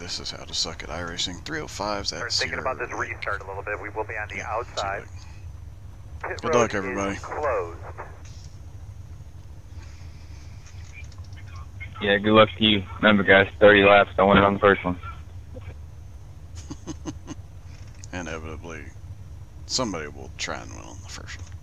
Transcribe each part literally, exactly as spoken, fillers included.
this is how to suck at iRacing. three oh fives at We're thinking about this Cedar Lake. restart a little bit. We will be on the Yeah, outside. Pit Good road luck, everybody. is closed. Yeah, good luck to you. Remember, guys, thirty laps. I won it on the first one. Inevitably, somebody will try and win on the first one.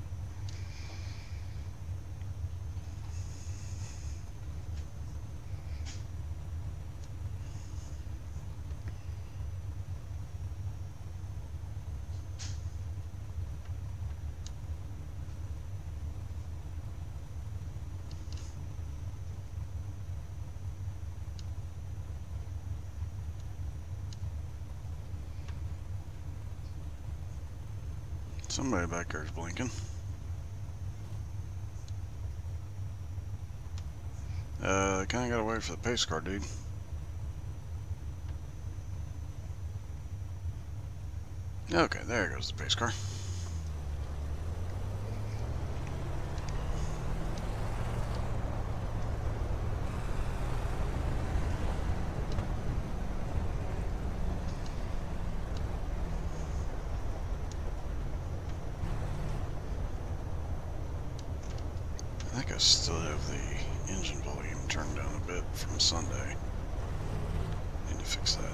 Somebody back there is blinking. Uh, kinda gotta wait for the pace car, dude. Okay, there goes the pace car. I think I still have the engine volume turned down a bit from Sunday. Need to fix that.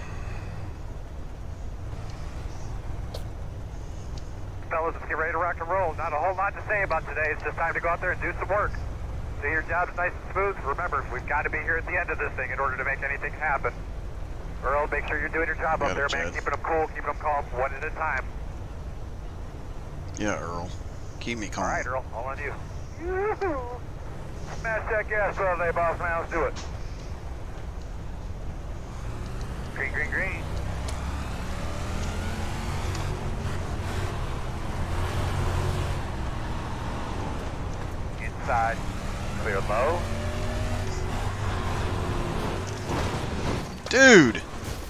Fellas, let's get ready to rock and roll. Not a whole lot to say about today. It's just time to go out there and do some work. So your job's nice and smooth. Remember, we've got to be here at the end of this thing in order to make anything happen. Earl, make sure you're doing your job Got up there, it, man. Chad. Keeping them cool, keeping them calm, one at a time. Yeah, Earl. Keep me calm. All right, Earl, all on you. Yoo-hoo. Smash that gas all day, boss man. Let's do it. Green, green, green. Inside. Clear low. Dude!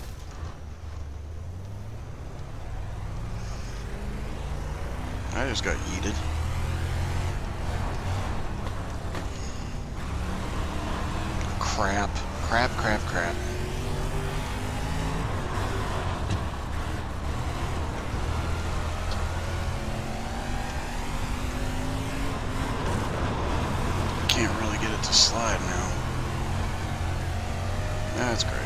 I just got yeeted. Crap. Crap, crap, crap. Can't really get it to slide now. That's great.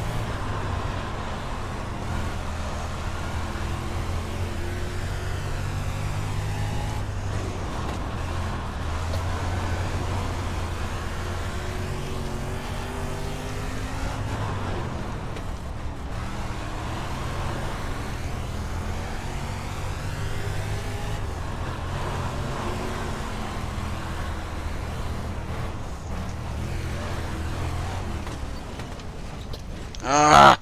Ah!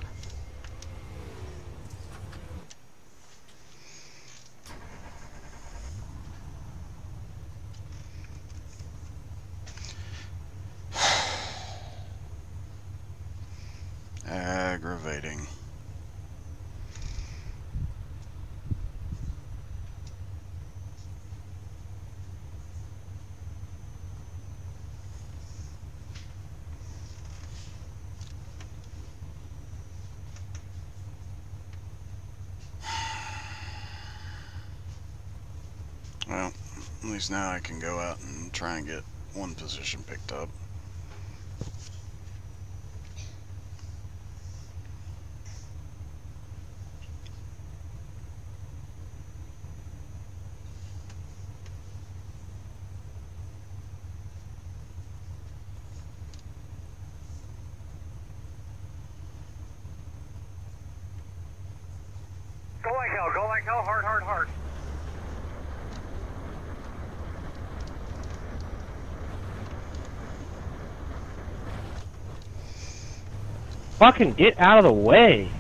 Aggravating. Well, at least now I can go out and try and get one position picked up. Go like hell, go like hell, hard, hard, hard. Fucking get out of the way.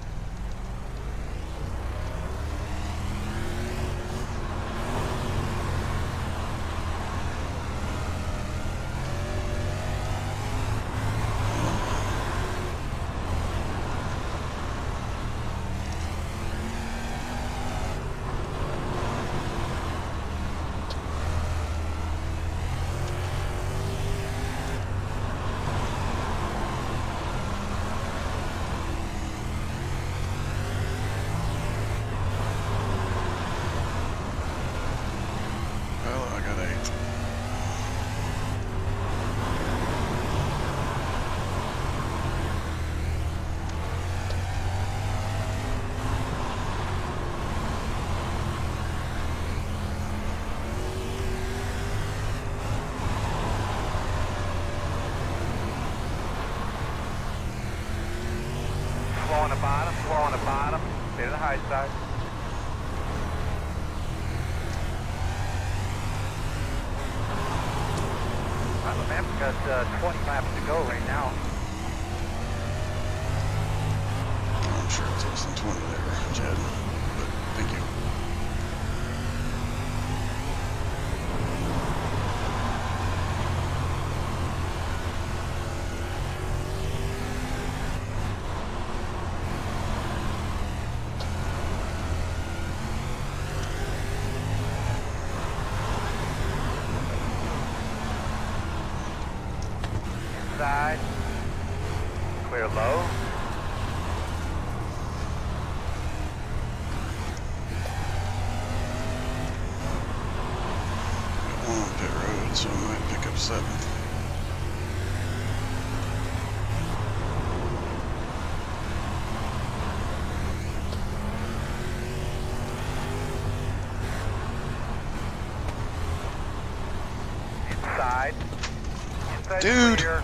high side. On the map, we've got uh, twenty laps to go right now. I'm sure it's less than twenty there, Jed. But thank you. Side. Clear low. Got one on pit road, so I might pick up seventh. Inside. Inside Dude. clear.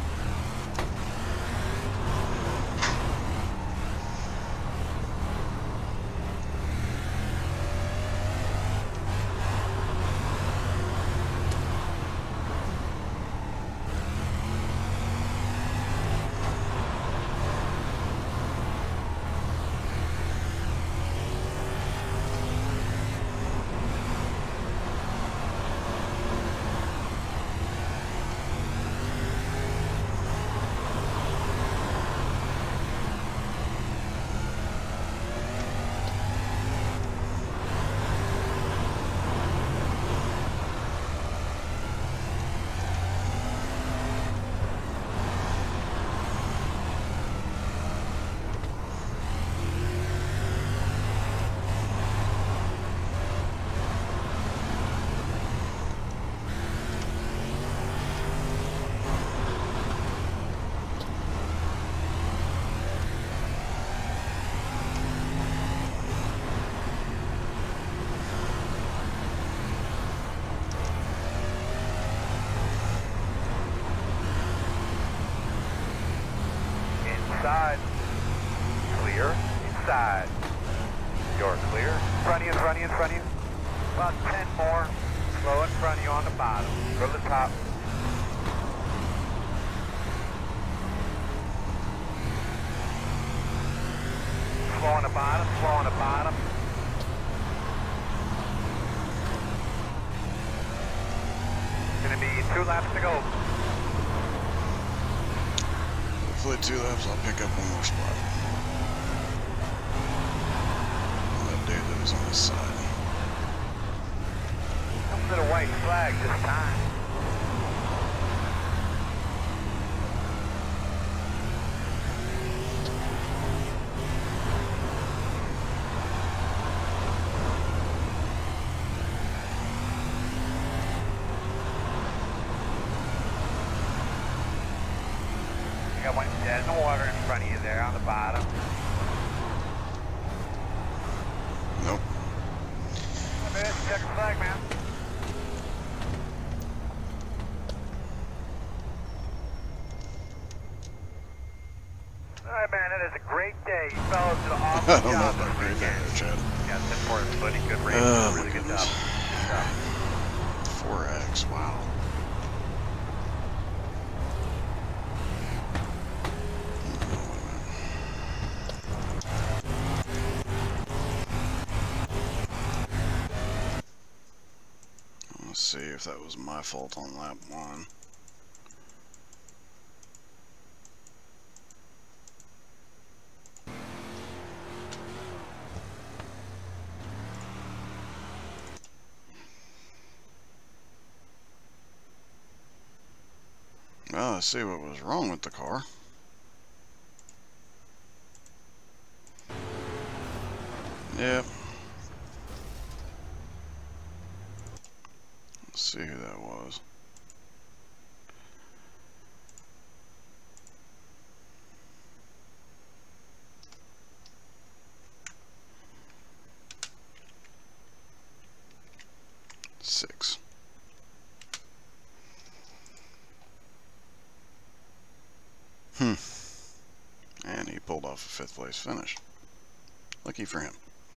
Inside. Clear. Inside. You're clear. In front of you, in front of you, in front of you. About ten more. Slow in front of you on the bottom. Go to the top. Slow on the bottom, slow on the bottom. Gonna be two laps to go. Hopefully two laps, I'll pick up one more spot. On that dude that was on this side. Comes to the white flag this time. You got one dead in the water in front of you there on the bottom. Nope. Okay, check the flag, man. Alright, man, it is a great day. You fellas did an I awesome don't know job about this great there, weekend. Chad. Yeah, it's important, buddy. Good race. Oh, really my good goodness. job. Good job. four X, wow. Let's see if that was my fault on lap one. Well, let's see what was wrong with the car. Yep. Let's see who that was. Six. Hmm. And he pulled off a fifth place finish. Lucky for him.